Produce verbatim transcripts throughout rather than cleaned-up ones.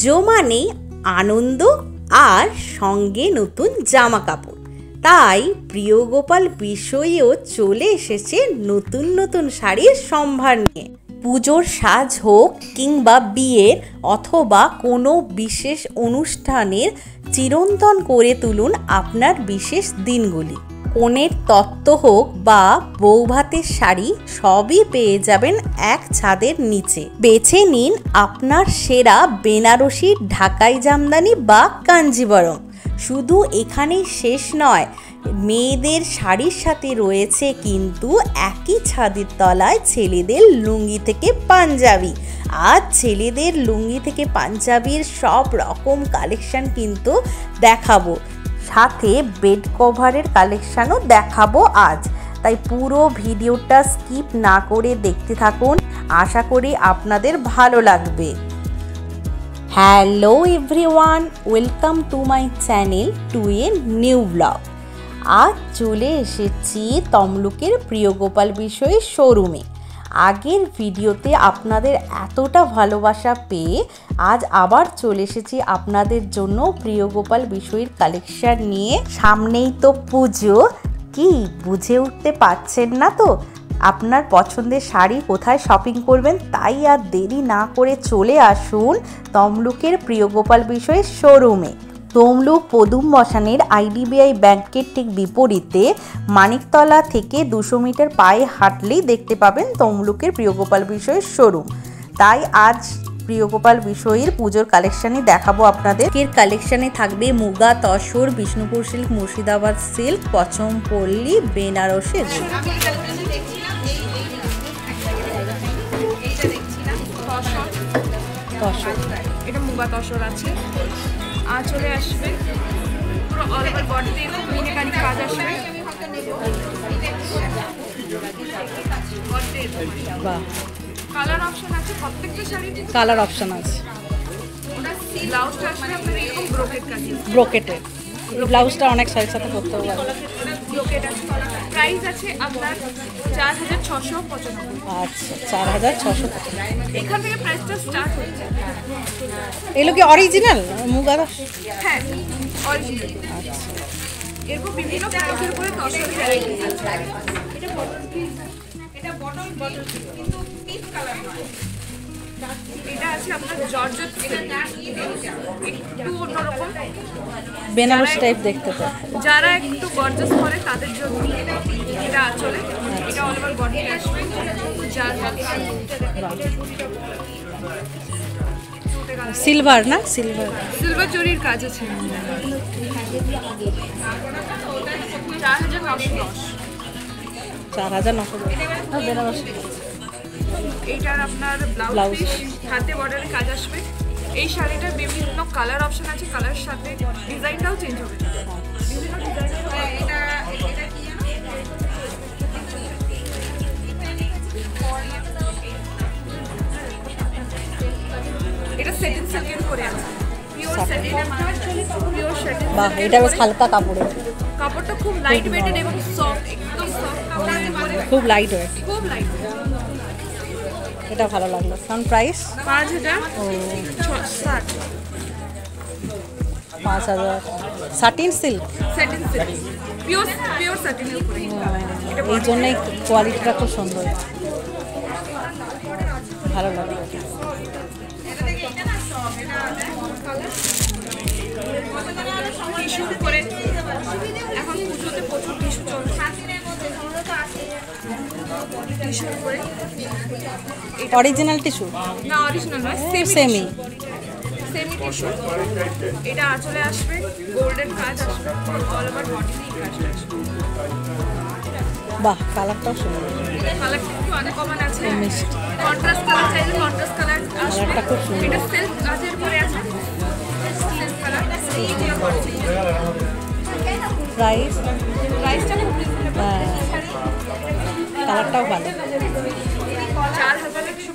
পুজো মানেই আনন্দ আর সঙ্গে নতুন জামা কাপড়। তাই প্রিয় গোপাল বিষয়েও চলে এসেছে নতুন নতুন শাড়ির সম্ভার নিয়ে। পুজোর সাজ হোক কিংবা বিয়ের অথবা কোনো বিশেষ অনুষ্ঠানের চিরন্তন করে তুলুন আপনার বিশেষ দিনগুলি। কনের তত্ত্ব হোক বা বৌভাতের শাড়ি, সবই পেয়ে যাবেন এক ছাদের নিচে। বেছে নিন আপনার সেরা বেনারসি, ঢাকাই জামদানি বা কাঞ্জিবরম। শুধু এখানেই শেষ নয়, মেয়েদের শাড়ির সাথে রয়েছে কিন্তু একই ছাদের তলায় ছেলেদের লুঙ্গি থেকে পাঞ্জাবি। আর ছেলেদের লুঙ্গি থেকে পাঞ্জাবির সব রকম কালেকশন কিন্তু দেখাবো, সাথে বেড কভারের কালেকশানও দেখাবো আজ। তাই পুরো ভিডিওটা স্কিপ না করে দেখতে থাকুন, আশা করি আপনাদের ভালো লাগবে। Hello everyone, welcome to my channel to a new blog. আজ চলে এসেছি তমলুকের প্রিয় গোপাল বিষয়ের শোরুমে। আগের ভিডিওতে আপনাদের এতটা ভালোবাসা পেয়ে আজ আবার চলে এসেছি আপনাদের জন্য প্রিয় গোপাল বিষয়ের কালেকশন নিয়ে। সামনেই তো পুজো, কি বুঝে উঠতে পারছেন না তো আপনার পছন্দের শাড়ি কোথায় শপিং করবেন? তাই আর দেরি না করে চলে আসুন তমলুকের প্রিয় গোপাল বিষয়ের শোরুমে। তমলুক পদুম মশানের আইডিবিআই ব্যাংকের ঠিক বিপরীতে মানিকতলা থেকে দুশো মিটার পায়ে হাঁটলেই দেখতে পাবেন তমলুকের প্রিয় গোপাল বিষয়ের শোরুম। তাই আজ প্রিয় গোপাল বিষয়ের পুজোর কালেকশানই দেখাবো আপনাদের। এর কালেকশানে থাকবে মুগা, তসর, বিষ্ণুপুর সিল্ক, মুর্শিদাবাদ সিল্ক, পচমপল্লী, বেনারসের। এটা মুগা তসর আছে, আর চলে আসবে পুরো অল ওভার বডিতে এরকম মিনাকারি কাজ আসবে। বাহ, কালার অপশন আছে, প্রত্যেকটা শাড়ি কালার অপশন আছে। ব্লাউজটা আসবে আপনার এরকম ব্রোকেট কাজ, ব্রোকেটের ব্লাউজটা অনেক শাড়ির সাথে করতে হবে। ব্রোকেট আছে। প্রাইস আছে আপনার চার হাজার ছশো পঁচানব্বই। আচ্ছা, চার হাজার ছশো। এখান থেকে প্রাইসটা স্টার্ট হচ্ছে। এগুলো কি অরিজিনাল মুগা? হ্যাঁ, অরিজিনাল। আচ্ছা, এরকম বিভিন্ন প্রাইসের উপরে তসর ভ্যারাইটি আছে। এটা বটল পিস, এটা বটল বটল কিন্তু পিস কালার নয়। এটা আছে আপনার জর্জেট, একটু অন্যরকম বেনারস টাইপ দেখতে পাই। যারা একটু গর্জাস করে তাদের জন্য এটা চলে। এটা অল ওভার বডি আসবে। সিলভার না? সিলভার সিলভার জরির কাজ আছে। চার হাজার নশো দশ। চার হাজার নশো বেনারস। এইটার আপনার ব্লাউজ পিস, হাতে বর্ডারের কাজ আসবে। এই শাড়িটার বিভিন্ন কালার অপশন আছে, কালার সাথে ডিজাইনটাও চেঞ্জ হবে। বিভিন্ন ডিজাইন। এটা এটা কি জানো? এটা সেটিন সিল্কের উপরে আছে, পিওর সেটিন, পিওর সেটিন। বাহ, এটা বেশ হালকা কাপড়ের। কাপড়টা খুব লাইট ওয়েটেড এবং সফট, একদম সফট কাপড়, খুব লাইট ওয়েট, খুব লাইট। এটা ভালো লাগলো। কারণ প্রাইস পাঁচ হাজার ষাট। পাঁচ হাজার satin silk, satin silk, pure pure সেটিনের উপরে। এই জন্যই কোয়ালিটিটা খুব সুন্দর, ভালো লাগলো। টিস্যু করে এখন পুজোতে প্রচুর টিস্যু চলছে। টিস্যু করে অরিজিনাল টিস্যু না, অরিজিনাল নয়, সেমি সেমি টিস্যু। এটা আঁচলে আসবে, গোল্ডেন কাজ আসবে, অল ওভার বডিতেই কাজ আসবে। বাহ, কালারটাও সুন্দর, কালারটা একটু আনকমন আছে। মিষ্টি কন্ট্রাস্ট কালার চাইলে কন্ট্রাস্ট কালার আসবে। কালারটা খুব সুন্দর। এটা সিল্ক কাজের উপরে আছে, সিল্ক কালার। প্রাইস প্রাইসটা খুব রিজনেবল। কালারটাও ভালো। চার হাজার একশো।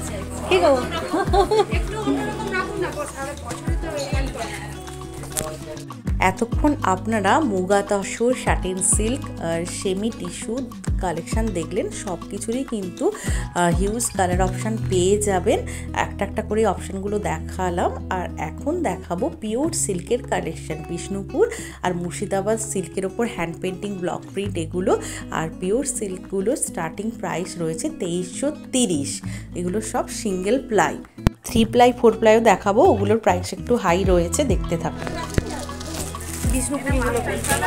কি গো, একটু অন্যরকম রাখুন না, এতক্ষণ আপনারা মুগা তসর, শাটিন সিল্ক আর সেমি টিস্যু কালেকশান দেখলেন। সব কিছুরই কিন্তু হিউজ কালার অপশান পেয়ে যাবেন। একটা একটা করে অপশানগুলো দেখালাম, আর এখন দেখাবো পিওর সিল্কের কালেকশান। বিষ্ণুপুর আর মুর্শিদাবাদ সিল্কের ওপর হ্যান্ড পেন্টিং, ব্লক প্রিন্ট এগুলো। আর পিওর সিল্কগুলোর স্টার্টিং প্রাইস রয়েছে তেইশশো তিরিশ। এগুলো সব single ply. Three ply, four প্লাইও দেখাবো, ওগুলোর প্রাইস একটু হাই রয়েছে, দেখতে থাকুন। বিষ্ণুপুরিগুলো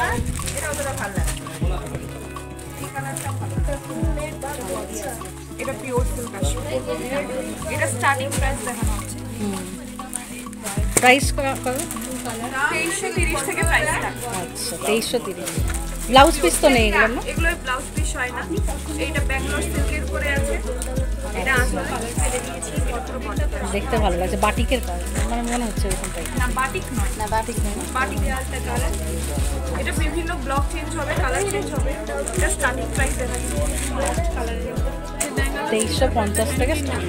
এটা পিওর সিল্ক আসে। এটা স্টার্টিং প্রাইস দেখানো হচ্ছে। প্রাইস কত? তেইশশো তিরিশ থেকে প্রাইস স্টার্ট। আচ্ছা, তেইশশো তিরিশ। ব্লাউজ পিস তো নেই এগুলো না? এগুলো ব্লাউজ পিস হয় না। এইটা ব্যাঙ্গালোর সিল্কের উপরে আছে। এটা আসলে ফেলে দিয়েছি। এটা পুরো বডি। দেখতে ভালো লাগছে, বাটিকের কাজ মানে মনে হচ্ছে এরকম টাইপ। না বাটিক নয়, না বাটিক নয়, বাটিক আলাদা কালার। এটা বিভিন্ন ব্লক চেঞ্জ হবে, কালার চেঞ্জ হবে। এটা স্টার্টিং প্রাইস দেখাচ্ছি। কালার তেইশশো পঞ্চাশ থেকে স্টার্ট।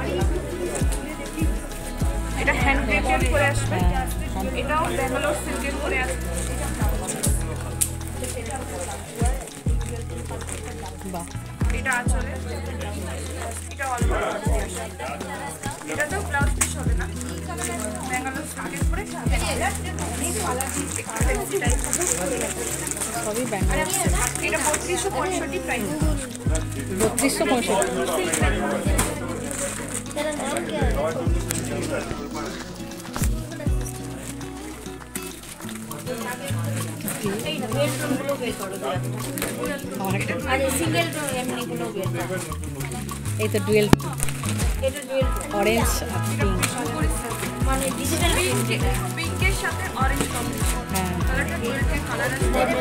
এটা হ্যান্ড পেন্টেড করে আসবে। এটাও ব্যাঙ্গালোর সিল্কের উপরে আছে। বাহ, এটা আঁচলে। এটা অল্প। এটা তো ব্লাউজ পিস হবে না, ব্যাঙ্গালোর সিল্কের উপরে। সবই ব্যাঙ্গালোর। এটা বত্রিশশো পঁয়ষট্টি প্রাইস। বত্রিশশো পঁয়ষট্টি। এই তো ডুয়েল, অরেঞ্জ পিঙ্ক। মানে ডিজিটাল পিঙ্কের সাথে অরেঞ্জ কম্বিনেশন। হ্যাঁ, কালারটা গোল্ডেন কালার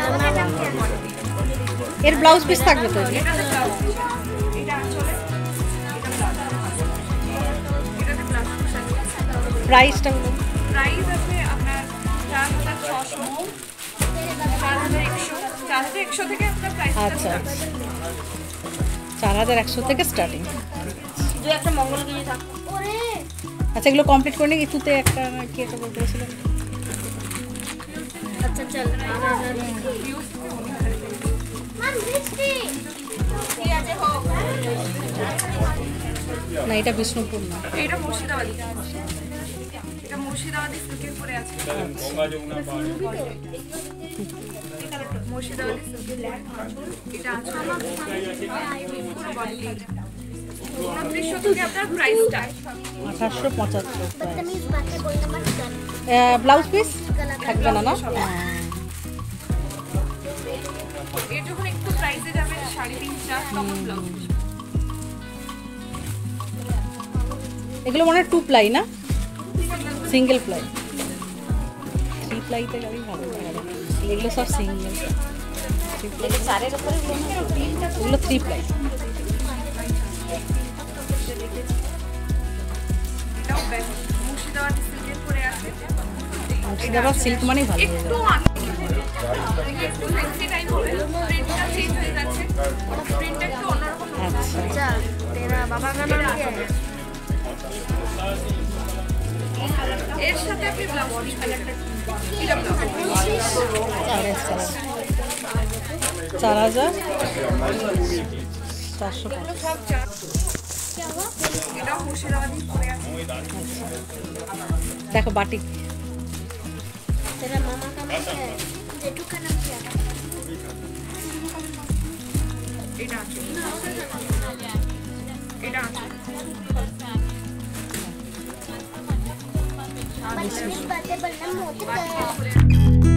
আছে। এর ব্লাউজ পিস থাকবে তো? এটা তো ব্লাউজ পিস। এটা আঁচলে। এটা ব্লাউজ। এটাতে ব্লাউজ পিস আছে। প্রাইসটা বলুন। প্রাইস আছে আপনার চার হাজার ছশো, চার হাজার একশো, চার হাজার একশো থেকে আপনার প্রাইস। আচ্ছা, চার হাজার একশো থেকে স্টার্টিং। যে একটা মঙ্গল কিনে থাকো। আচ্ছা, এগুলো কমপ্লিট করে নিই। ইতুতে একটা কি একটা বলতে বলছিলেন? আচ্ছা চল। না, এটা বিষ্ণুপুর না, এটা মুর্শিদাবাদী। এটা মুর্শিদাবাদী সিল্কের উপরে আছে। মুর্শিদাবাদী সিল্কের। এটা আছে পুরো বডি। উনত্রিশশো থেকে আপনার প্রাইস স্টার্ট। আঠাশশো পঁচাত্তর। ব্লাউজ পিস থাকবে না? না, এর যখন একটু প্রাইসে যাবে সাড়ে তিন চার, তখন ব্লাউজ পিস। এগুলো মনে হয় টু প্লাই না, সিঙ্গেল প্লাই। থ্রি প্লাইতে গাড়ি ভালো লাগে, এগুলো সব সিঙ্গেল। এগুলো থ্রি প্লাই। এটাও মুর্শিদাবাদী সিল্কের উপরে আছে। মুর্শিদাবাদ সিল্ক মানেই ভালো। একটু একটু ফ্যান্সি টাইপ হবে। প্রিন্টটা চেঞ্জ হয়ে যাচ্ছে। প্রিন্টটা একটু অন্যরকম। আচ্ছা, তেরা বাবা का नाम क्या है? এর সাথে আপনি ব্লাউজ পিস কালারটা এটা ব্লাউজ চার হাজার চারশো। সব চার। এটা মুর্শিদাবাদী পরে আছে। দেখো বাটিক। तेरा मामा का नाम क्या है? जेठू का नाम क्या है? এটা আছে। এটা আছে। बदतमीज बातें बोलना मोटे বাটিকের का উপরে।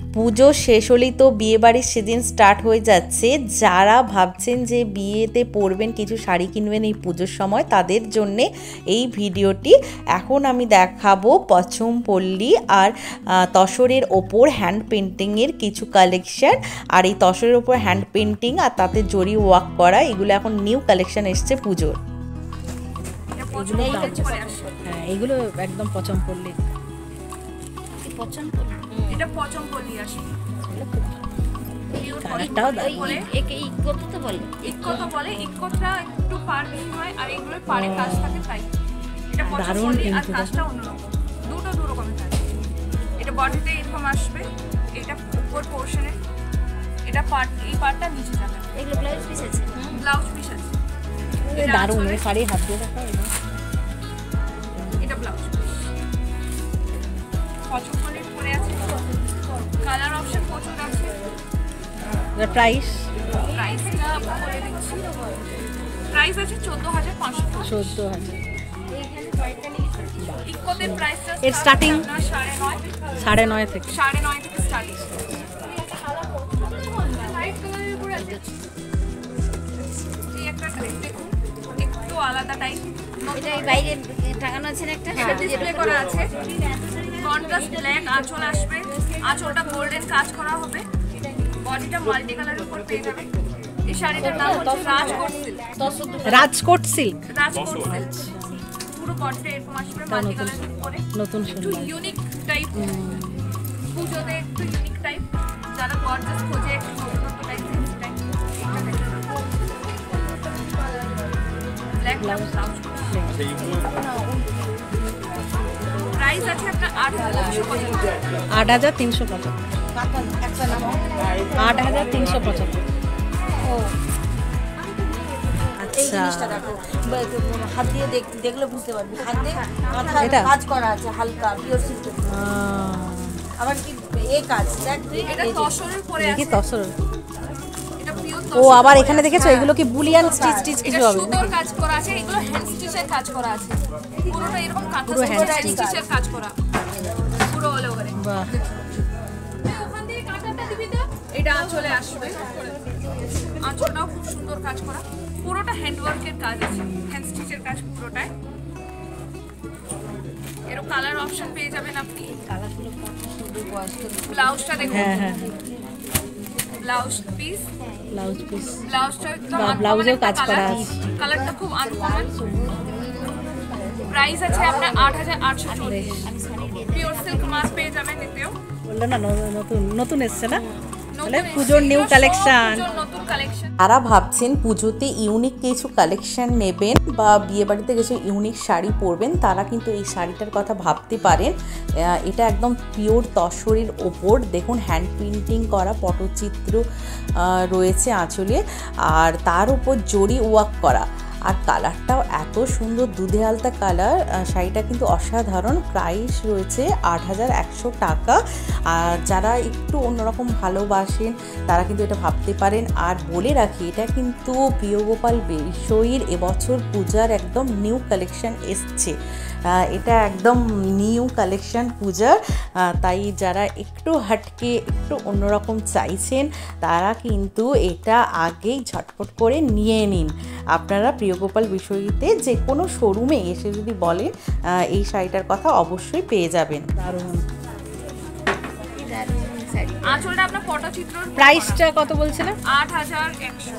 পুজো শেষ হলেই তো বিয়েবাড়ির সিজন স্টার্ট হয়ে যাচ্ছে। যারা ভাবছেন যে বিয়েতে পরবেন, কিছু শাড়ি কিনবেন এই পুজোর সময়, তাদের জন্যে এই ভিডিওটি। এখন আমি দেখাবো পচমপল্লী আর তসরের ওপর হ্যান্ড পেন্টিংয়ের কিছু কালেকশন। আর এই তসরের ওপর হ্যান্ড পেন্টিং আর তাতে জরি ওয়ার্ক করা, এগুলো এখন নিউ কালেকশন এসছে পুজোর। হ্যাঁ, এগুলো একদম পচমপল্লী। এটা পচমপল্লী আসে। কালারটাও বলে একে ইকো তো বলে ইকো তো বলে, ইকোটা একটু পার বেশি হয় আর এগুলো পারে কাজ থাকে তাই। এটা দারুণ পচমপল্লী আর কিন্তু কাজটা অন্যরকম, দুটো দু রকমের কাজ। এটা বডিতে এরকম আসবে, এটা উপর পোর্শনে, এটা পার্ট, এই পার্টটা নিচে যাবে। এগুলো ব্লাউজ পিস আছে। ব্লাউজ পিস আছে। এটা দারুণ, আসলে- এই শাড়ি হাত দিয়ে দেখা। এটা ব্লাউজ পচমপল্লীর পরে আছে। কালার অপশন প্রচুর আছে। প্রাইস প্রাইসটা বলে দিচ্ছি, প্রাইস আছে চোদ্দ হাজার পাঁচশো চোদ্দ হাজার। ইকোতে প্রাইসটা এর starting? সাড়ে নয় সাড়ে নয় থেকে সাড়ে নয় থেকে স্টার্টিং। লাইট কালারের উপরে আছে। এই একটা দেখুন, একটু আলাদা টাইপ। এটা এই বাইরে টাঙানো আছে না একটা ডিসপ্লে করা আছে। কন্ট্রাস্ট ব্ল্যাক আঁচল আসবে, আঁচলটা গোল্ডেন কাজ করা হবে। বডিটা মাল্টি কালারের উপর পেয়ে যাবে। এই শাড়িটার নাম হচ্ছে Rajkot silk. Rajkot silk. Rajkot silk পুরো বডিটা এরকম আসবে মাল্টি কালারের উপরে। নতুন একটু সুন্দর। ইউনিক টাইপ, পুজোতে একটু ইউনিক টাইপ, যারা গর্জাস খোঁজে একটু নতুনত্ব টাইপ টাইপ এটা দেখতে ব্ল্যাক ব্লাউজ। প্রাইস আছে আপনার আট হাজার তিনশো পঁচাত্তর। আট হাজার তিনশো পঁচাত্তর। আট হাজার তিনশো পঁচাত্তর। আচ্ছা, হাত দিয়ে দেখ- দেখলে বুঝতে পারবি, হাতে মাথায় এটা? কাজ করা আছে হালকা পিওর সিল্ক। আবার কি এই কাজ দেখ তুই, এটা তসরের পরে দেখি আছে। তসর। এটা পিওর ও আবার এখানে দেখেছো এগুলো কি বুলিয়ান স্টিচ স্টিচ এটা কিছু হবে? সুতোর কাজ করা আছে, এগুলো হ্যান্ড স্টিচের কাজ করা আছে। পুরোটা এরকম কাঁথা পুরো hand হ্যান্ড stitch। স্টিচের কাজ করা, পুরো অল ওভারে। বাহ, ওখান থেকে কাঁটাটা দিবি তো, এটা আঁচলে আসবে। আঁচলটাও খুব সুন্দর কাজ করা, পুরোটা হ্যান্ড ওয়ার্কের কাজ আছে, হ্যান্ড স্টিচের কাজ পুরোটাই। এরও কালার অপশন পেয়ে যাবেন আপনি। ব্লাউজটা দেখুন, হ্যাঁ হ্যাঁ, ব্লাউজ পিস, ব্লাউজ পিস। ব্লাউজটা একদম বাহ, uncommon ব্লাউজেও একটা কাজ করা কালার। আছে। কালারটা খুব আনকমন। প্রাইস আছে আপনার আট হাজার আটশো চল্লিশ। পিওর সিল্ক মাস পেয়ে যাবেন এতেও। বললো না ন- নতুন নতুন এসছে না, নতুন তাহলে পুজোর নিউ এসছে, কালেকশন। পুজোর নতুন কালেকশন। যারা ভাবছেন পুজোতে ইউনিক কিছু কালেকশন নেবেন বা বিয়েবাড়িতে কিছু ইউনিক শাড়ি পরবেন, তারা কিন্তু এই শাড়িটার কথা ভাবতে পারেন। আহ, এটা একদম পিওর তসরের ওপর দেখুন হ্যান্ড প্রিন্টিং করা পটচিত্র আহ, রয়েছে আঁচলে, আর তার উপর জরি ওয়ার্ক করা। আর কালারটাও এত সুন্দর, দুধে আলতা কালার। শাড়িটা কিন্তু অসাধারণ। প্রাইস রয়েছে আট হাজার একশো টাকা। আর যারা একটু অন্যরকম ভালোবাসেন তারা কিন্তু এটা ভাবতে পারেন। আর বলে রাখি, এটা কিন্তু প্রিয়গোপাল বিষয়ীর এবছর পূজার একদম নিউ কালেকশন এসছে। এটা একদম নিউ কালেকশন পূজার, তাই যারা একটু হাটকে একটু অন্যরকম চাইছেন তারা কিন্তু এটা আগেই ঝটপট করে নিয়ে নিন। আপনারা প্রিয়গোপাল বিষয়ীতে যে কোনো শোরুমে এসে যদি বলেন এই শাড়িটার কথা অবশ্যই পেয়ে যাবেন। দারুণ। আঁচলটা আপনার পটচিত্র। প্রাইসটা কত বলছিলেন? আট হাজার একশো।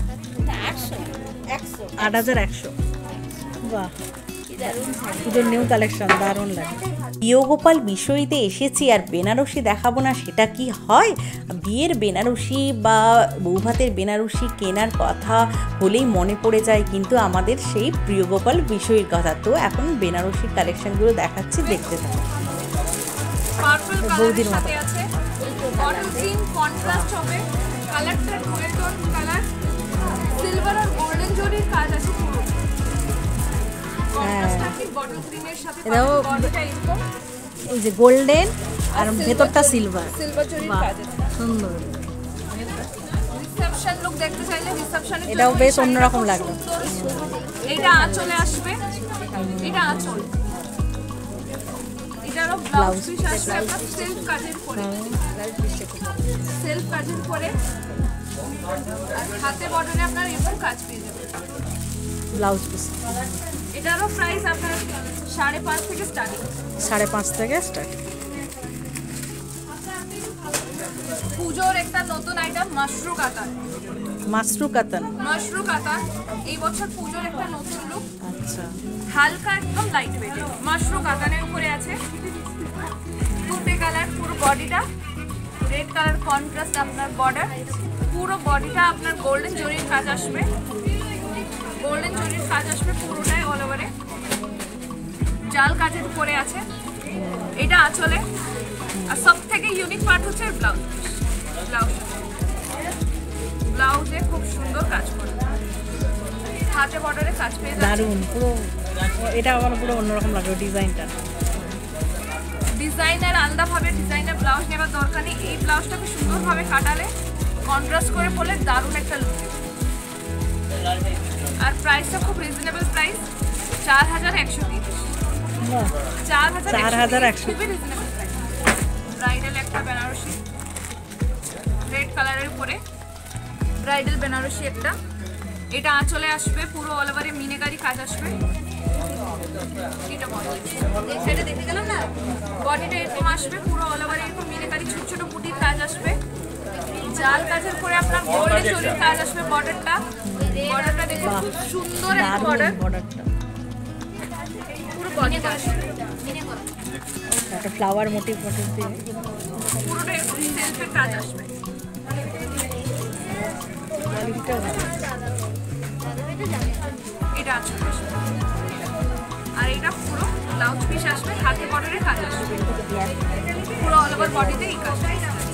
আট হাজার একশো। বাহ, পুজোর নিউ কালেকশন, দারুণ লাগে। প্রিয়গোপাল বিষয়ীতে এসেছি আর বেনারসি দেখাবো না, সেটা কি হয়? বিয়ের বেনারসি বা বৌভাতের বেনারসি কেনার কথা হলেই মনে পড়ে যায় কিন্তু আমাদের সেই প্রিয়গোপাল বিষয়ীর কথা। তো এখন বেনারসি কালেকশনগুলো দেখাচ্ছি, দেখতে থাকুন। পার্পল কালারের সাথে আছে, বটল গ্রিন কন্ট্রাস্ট হবে, কালারটা ডুয়েল টোন কালার, সিলভার আর গোল্ডেন জরির কাজ আছে পুরো। কন্ট্রাস্ট আপনি বটল গ্রিনের সাথে এটাও বডিটা এরকম ওই যে গোল্ডেন আর ভেতরটা সিলভার। সিলভার জরির বাহ, কাজ আছে। সুন্দর। রিসেপশন লুক দেখতে চাইলে রিসেপশনে এটাও বেশ অন্যরকম লাগলো। এটা আঁচলে আসবে, এটা আঁচল, এটারও ব্লাউজ পিস আসবে আপনার সেলফ কাজের করে, সেলফ কাজের করে, আর হাতে বর্ডারে আপনার এরকম কাজ পেয়ে যাবেন। ব্লাউজ পিস এটারও প্রাইস আপনার সাড়ে পাঁচ থেকে স্টার্টিং। সাড়ে পাঁচ থেকে স্টার্ট। পুজোর একটা নতুন আইটেম মাশরু কাতান। মাশরু কাতান, মাশরু কাতান এই বছর পুজোর একটা নতুন লুক। আচ্ছা হালকা একদম লাইট ওয়েট মাশরু কাতানের উপরে আছে দুটো কালার, পুরো বডিটা রেড কালার কন্ট্রাস্ট আপনার বর্ডার, পুরো বডিটা আপনার গোল্ডেন জরির কাজ আসবে, গোল্ডেন জরির কাজ আসবে পুরোটাই অল ওভারে, জাল কাজের উপরে আছে। এটা আঁচলে, আর সব থেকে ইউনিক পার্ট হচ্ছে ব্লাউজ। ব্লাউজ ব্লাউজে খুব সুন্দর কাজ করে, হাতে বর্ডারে কাজ পেয়ে যাচ্ছে। দারুণ, পুরো এটা আমার পুরো অন্যরকম লাগলো ডিজাইনটা। ডিজাইনার আলাদাভাবে ডিজাইনার ব্লাউজ নেবার দরকার নেই, এই ব্লাউজটাকে সুন্দরভাবে কাটালে কন্ট্রাস্ট করে পরলে দারুণ একটা লুক। আর প্রাইসটা খুব রিজনেবল প্রাইস, চার হাজার একশো তিরিশ। চার হাজার চার হাজার একশো, খুবই রিজনেবল প্রাইস। ব্রাইডাল একটা বেনারসি রেড কালারের উপরে, ব্রাইডাল বেনারসি একটা। এটা আঁচলে আসবে, পুরো অল ওভারে মিনাকারি কাজ আসবে। এটা বডি, সেটা দেখতে গেলাম না, বডিটা এরকম আসবে, পুরো অল ওভারে এরকম মিনাকারি ছোট ছোট বুটির কাজ আসবে, জাল কাজের পরে আপনার গোল্ডেন জরির কাজ আসবে। বর্ডারটা বর্ডারটা দেখুন খুব সুন্দর একটা বর্ডার, বর্ডারটা পুরো বডিটা আসবে একটা ফ্লাওয়ার মোটিভ মোটিভ দিয়ে পুরোটা এরকম সেলফের কাজ আসবে। কোয়ালিটিটা ভালো। এটা আঁচল আসবে, আর এটা পুরো ব্লাউজ পিস আসবে, হাতে বর্ডারে কাজ আসবে, পুরো অল ওভার বডিতে এই কাজ।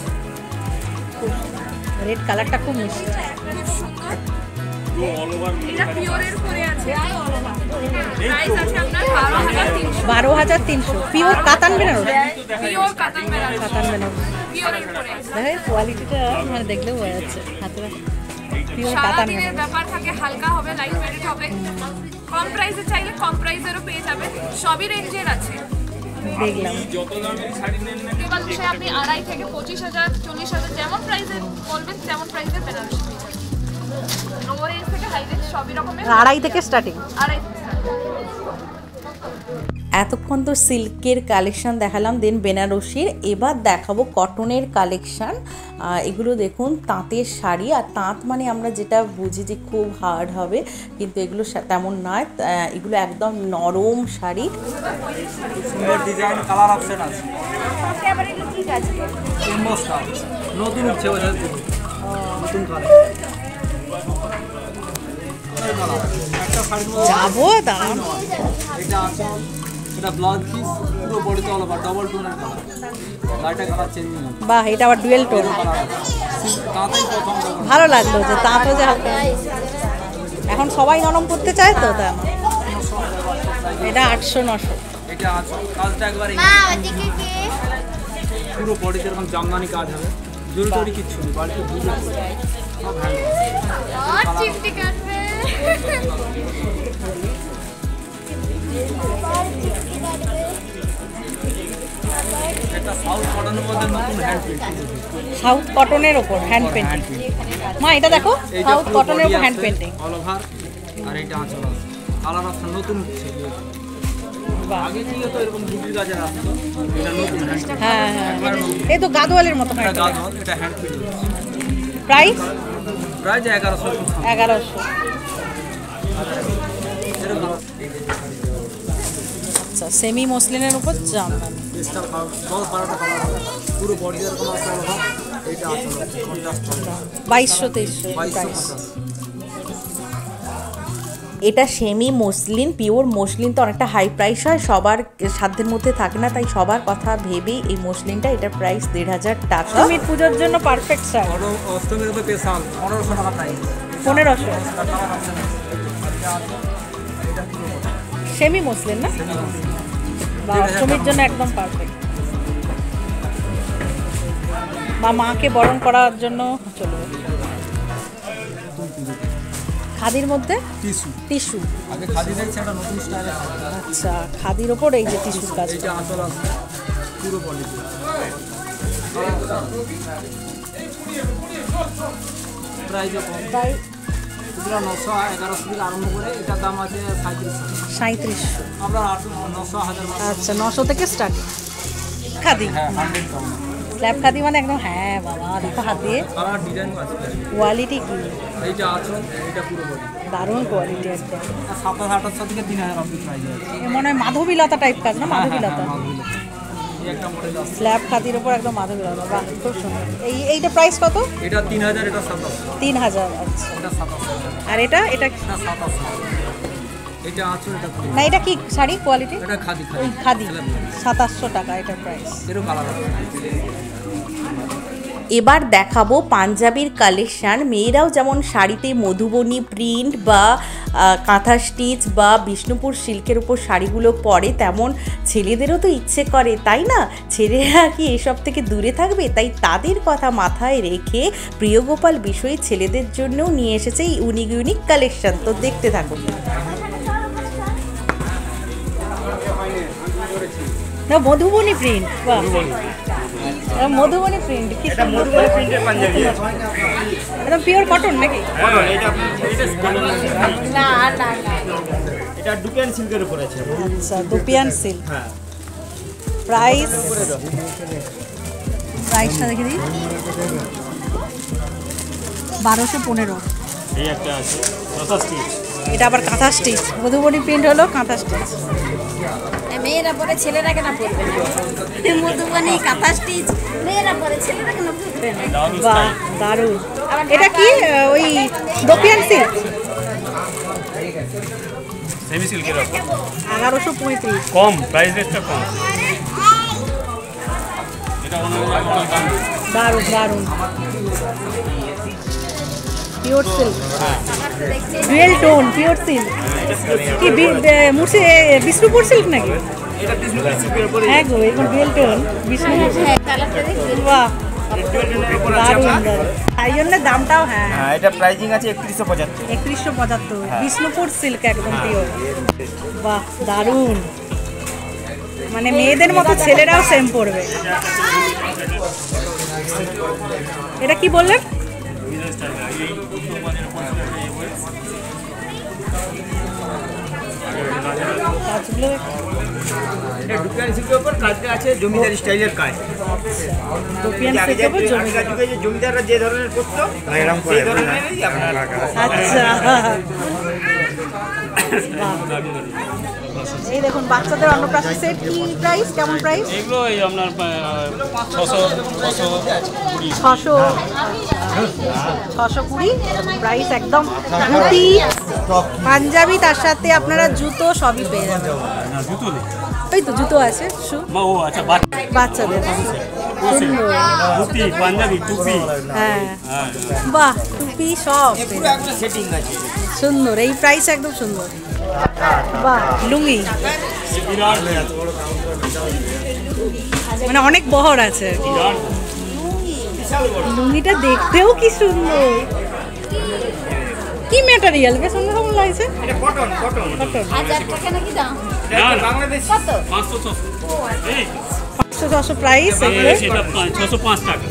রেড কালারটা খুব মিষ্টি, খুব সুন্দর। এটা পিওরের উপরে আছে, প্রাইস আছে আপনার বারো হাজার তিনশো। বারো হাজার তিনশো পিওর কাতান বেনারসি, পিওর কাতান বেনারসি, কাতান বেনারসি। পিওরের উপরে আছে। দেখেন কোয়ালিটিটা মানে দেখলেও বোঝা যাচ্ছে হাতে পিওর কাতান সারাদিনের বেনারসি। ব্যাপার থাকে, হালকা হবে, লাইট ওয়েট হবে। কম প্রাইসে চাইলে কম প্রাইসেরও পেয়ে যাবেন, সবই রেঞ্জের আছে। দেখলাম এবার সে আপনি আড়াই থেকে পঁচিশ হাজার চল্লিশ হাজার যেমন প্রাইসের বলবেন তেমন প্রাইসের বেনারসি পেয়ে যাবেন। লো রেঞ্জ থেকে হাই রেঞ্জ সবই রকমের আড়াই থেকে স্টার্টিং। আড়াই থেকে start। এতক্ষণ তো সিল্কের কালেকশন দেখালাম, দেন বেনারসির, এবার দেখাবো কটনের কালেকশন। এগুলো দেখুন তাঁতের শাড়ি, আর তাঁত মানে আমরা যেটা বুঝি যে খুব হার্ড হবে, কিন্তু এগুলো সা- তেমন নয়, আহ, এগুলো একদম নরম শাড়ি। সুন্দর ডিজাইন কালার অপশন আছে। এমবস কাজ নতুন উঠছে ওদের নতুন কালার। একটা শাড়ির মধ্যে যাবো দাম এটা আছে, এটা ব্লাউজ পিস, পুরো বডিতে অল ওভার ডবল টোনের কালার, লাইটা কালার চেঞ্জ নেই। বাহ, এটা আবার ডুয়েল টোন, তাতেই প্রথম যখন ভালো লাগলো যে তাঁতও যে হালকা। এখন সবাই নরম করতে চায় তো, তা এটা আটশো নশো। এটা আছে কাজটা একবারে মা ওদিকে কে পুরো বডিতে এরকম জামদানি কাজ হবে, জরি টরি কিচ্ছু নেই, বাড়িতে বুঝে সব হ্যান্ড। और चिमटी काटবে এটা সাউথ কটনের মধ্যে নতুন হ্যান্ড পেন্টিং। সাউথ কটনের ওপর হ্যান্ড পেন্টিং। মা এটা দেখো, সাউথ কটনের ওপর হ্যান্ড পেন্টিং। অল ওভার, আর এটা আঁচল আছে, কালার অপশন নতুন উঠছে। আগে কি হতো এরকম বুটির কাজের আসতো, এটা নতুন হ্যান্ড পেন্টিং। হ্যাঁ হ্যাঁ, এই তো গাদোয়ালের মতো এটা গাছ হল, এটা হ্যান্ড পেন্টিং। প্রাইস প্রায় এগারোশো এগারোশো। এরকম আচ্ছা, সেমি মসলিনের উপর জামদানি। স্টার দশ বারোটা কালার হবে, পুরো বডি এরকম আছে অল ওভার। এটা আঁচল আছে কন্ট্রাস্ট বাইশশো তেইশশো বাইশশো প্রাইস। পঞ্চাশ। এটা সেমি মসলিন, পিওর মসলিন তো অনেকটা হাই প্রাইস হয়, সবার সাধ্যের মধ্যে থাকে না, তাই সবার কথা ভেবেই এই মসলিনটা, এটার প্রাইস দেড় হাজার টাকা। তুমি পুজোর জন্য পারফেক্ট শাড়ি। বড় অষ্টমীর তো স্পেশাল পনেরোশো টাকা প্রাইস। পনেরোশো কালার অপশন আছে, এটা আছে, এটা পুরো সেমি মসলিন না, বা অষ্টমীর জন্য একদম পারফেক্ট। বা মাকে বরণ করার জন্য চলবে। খাদির মধ্যে টিস্যু। টিস্যু। আগে খাদি দেখছি একটা নতুন স্টাইলে। আচ্ছা, খাদির ওপর এই যে টিস্যুর কাজ। এইটা আঁচল আছে, পুরো পলিসি প্রাইস কম প্রায় এগুলো নশো এগারোশো থেকে আরম্ভ করে এটার দাম আছে সাঁত্রিশশো সাঁত্রিশশো। আমরা আটশো নশো হাজার আচ্ছা, নশো থেকে স্টার্ট। খাদি, হ্যাঁ হান্ড্রেড কম স্ল্যাব খাদি মানে একদম, হ্যাঁ বাবা দেখো হাত দিয়ে কালার ডিজাইন আছে কোয়ালিটি কি এইটা আছে এটা পুরো বডি দারুণ কোয়ালিটি একদম। সাতাশ আঠাশশো থেকে তিন হাজার অব্দি প্রাইস আছে এ মনে হয় মাধবীলতা টাইপ কাজ না? মাধবীলতা এই একটা মডেল আছে স্ল্যাব খাদির উপর একদম মাধবীলতা, বাহ খুব সুন্দর। এই এইটা প্রাইস কত? এটা তিন হাজার এটা সাতাশশো তিন হাজার। আচ্ছা, এটা সাতাশশো আর এটা এটা এটা সাতাশশো এটা আছে এটা কুড়ি না, এটা কি শাড়ি কোয়ালিটি? এটা খাদি ওই খাদি, সাতাশশো টাকা এটা প্রাইস। এরও কালার আছে এবার দেখাবো পাঞ্জাবির কালেকশান। মেয়েরাও যেমন শাড়িতে মধুবনী প্রিন্ট বা আহ, কাঁথা স্টিচ বা বিষ্ণুপুর সিল্কের উপর শাড়িগুলো পরে, তেমন ছেলেদেরও তো ইচ্ছে করে, তাই না? ছেলেরা কি এসব থেকে দূরে থাকবে? তাই তাদের কথা মাথায় রেখে প্রিয়গোপাল বিষয়ে ছেলেদের জন্যও নিয়ে এসেছে এই ইউনিক ইউনিক কালেকশান। তো দেখতে থাকুন। না, মধুবনী প্রিন্ট, বাহ মধুবনী প্রিন্ট, কি সুন্দর। এটা পিওর কটন নাকি? না না না এটা ডুকেন সিল্কের উপর আছে। আচ্ছা, দুপিয়ান সিল্ক। হ্যাঁ প্রাইস প্রাইসটা দেখে দিই, বারোশো পনেরো। এই একটা আছে দশ স্টিচ। এটা আবার কাঁথা স্টিচ, মধুবনী প্রিন্ট হলো কাঁথা স্টিচ। মেয়েরা পরে ছেলেরা কেন পরবে না? মধুবনী কাঁথা স্টিচ মেয়েরা পরে ছেলেরা কেন পরবে না? বাহ দারুণ। এটা কি আহ, ওই দোপিয়ান সিল্ক? সেমি সিল্কের উপর এগারোশো পঁয়ত্রিশ। কম, প্রাইস রেটটা কম। এটা অন্য দারুণ দারুণ, pure silk, dual tone pure silk. কি বি- বে- মুর্শি এ, বিষ্ণুপুর সিল্ক নাকি? এটা বিষ্ণুপুর সিল্কের উপর। হ্যাঁ গো, এখন ডুয়েল টোন বিষ্ণুপুর সিল্ক। কালারটা দেখি বাহ উপর আছে দারুণ আপনার। দারুণ, তাই জন্য দামটাও হ্যাঁ হ্যাঁ এটা প্রাইজিং আছে একত্রিশশো পঁচাত্তর। একত্রিশশো পঁচাত্তর, বিষ্ণুপুর সিল্ক একদম পিওর। বাহ দারুণ, মানে মেয়েদের মতো ছেলেরাও সেম পরবে। এটা কি বললেন? কাজগুলো দেখো। এটা ডুকেন সিল্কের উপর কাজটা আছে জমিদার স্টাইলের কাজ। দোপিয়ান আগে যে সিল্কের উপর জমি। আগেকার যুগে যে জমিদাররা যে ধরনের করতো সেই ধরনেরই আপনার আচ্ছা, এই দেখুন বাচ্চাদের অন্নপ্রাশন সেট, কি প্রাইস, কেমন প্রাইস? এগুলো এই আপনার ছশো ছশো কুড়ি। ছশো ছশো কুড়ি প্রাইস একদম। ধুতি পাঞ্জাবি, তার সাথে আপনারা জুতো সবই পেয়ে যাবেন। জুতো নেই। ওই তো জুতো আছে, শু ও আচ্ছা বাচ্চা বাচ্চাদের সুন্দর। ধুতি পাঞ্জাবি টুপি। হ্যাঁ বাহ, টুপি সব পেয়ে যাবেন। একটা সেটিং আছে। সুন্দর, এই প্রাইস একদম সুন্দর। বাহ, লুঙ্গি মানে অনেক বহর আছে আর কি। লুঙ্গিটা দেখতেও কি সুন্দর, কি ম্যাটেরিয়াল, বেশ অন্যরকম লাগছে। এটা কটন কটন কটন, হাজার টাকা নাকি দাম? বাংলাদেশ কত? পাঁচশো ছশো। এই পাঁচশো ছশো প্রাইস, বাংলাদেশ এটা ছশো পাঁচ টাকা।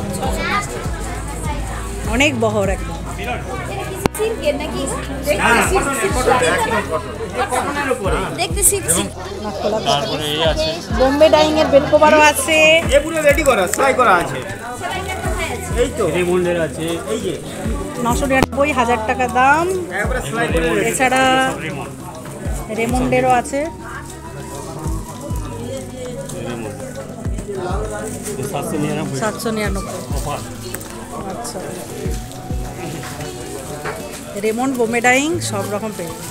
অনেক বহর একদম। এটা কি সিল্কের নাকি? হ্যাঁ কটন কটন একদম কটন। কটনের উপরে। দেখতে সিল্ক সিল্ক। তারপরে এই আছে বোম্বে ডাইং এর বেল কভারও আছে। এ পুরো রেডি করা সেলাই করা আছে। এই তো রেমন্ডের আছে এই যে নশো নিরানব্বই, হাজার টাকা দাম। একবারে সেলাই করে ready। এছাড়া রেমন্ডেরও আছে। সাতশো নিরানব্বই সাতশো নিরানব্বই। অফার। আচ্ছা, রেমন্ড বোম্বে ডাইং সব রকম পেয়ে যাবেন।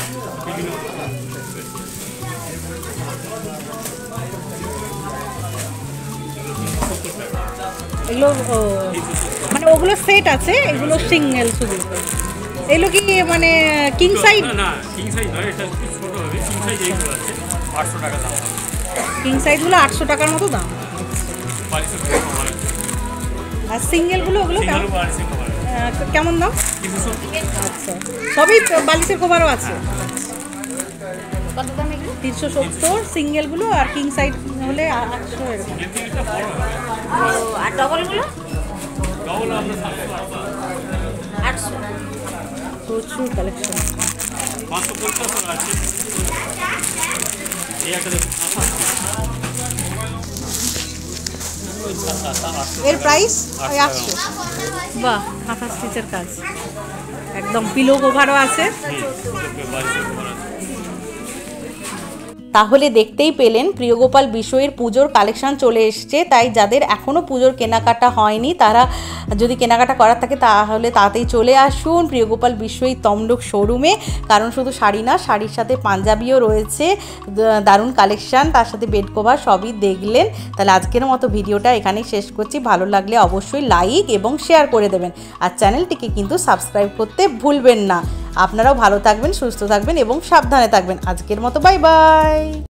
এগুলো ও, মানে ওগুলো সেট আছে, এগুলো সিঙ্গেল শুধু। এগুলো কি মানে কিং সাইজ? না না কিং সাইজ নয়, এটা একটু ছোট হবে। কিং সাইজ এইগুলো আছে আটশো টাকা দাম। কিং সাইজগুলো আটশো টাকার মতো দাম। বালিশের কভার আছে। আর সিঙ্গেলগুলো ওগুলো সিঙ্গেল কেমন বালিশের কভার আছে আহ, কেমন দাম? তিনশো সত্তর। আচ্ছা, সবই বালিশের কভারও আছে। কত দাম এগুলো? তিনশো সত্তর সিঙ্গেলগুলো, আর কিং সাইজ হলে আটশো এরকম। ও, আর ডবলগুলো আটশো। প্রচুর কালেকশন। এর প্রাইস ওই আটশো। বাহ, কাঁথা স্টিচের কাজ, একদম পিলো কভারও আছে। তাহলে দেখতেই পেলেন প্রিয়গোপাল বিষয়ের পুজোর কালেকশন চলে এসছে। তাই যাদের এখনও পুজোর কেনাকাটা হয়নি তারা যদি কেনাকাটা করার থাকে তাহলে তাড়াতাড়ি চলে আসুন প্রিয়গোপাল বিষয় তমলুক শোরুমে। কারণ শুধু শাড়ি না, শাড়ির সাথে পাঞ্জাবিও রয়েছে, দারুণ কালেকশান, তার সাথে বেড কভার সবই দেখলেন। তাহলে আজকের মতো ভিডিওটা এখানেই শেষ করছি। ভালো লাগলে অবশ্যই লাইক এবং শেয়ার করে দেবেন, আর চ্যানেলটিকে কিন্তু সাবস্ক্রাইব করতে ভুলবেন না। আপনারাও ভালো থাকবেন, সুস্থ থাকবেন এবং সাবধানে থাকবেন। আজকের মতো বাই বাই।